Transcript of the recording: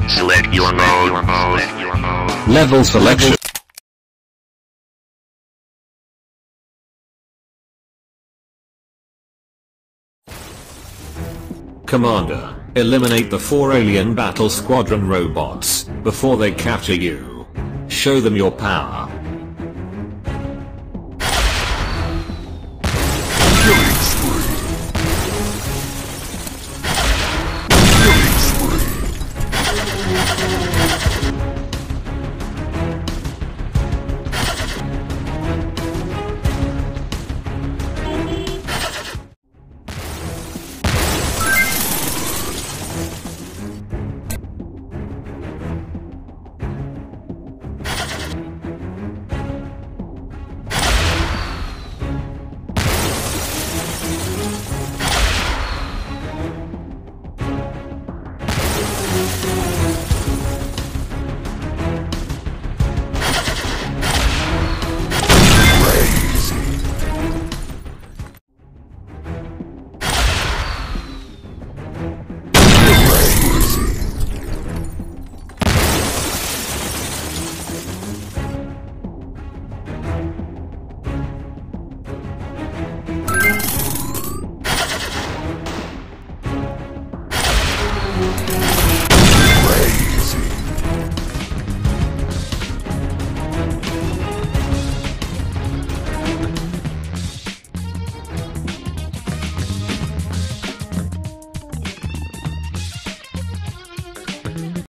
Select your mode. Level selection. Commander, eliminate the 4 alien battle squadron robots before they capture you. Show them your power.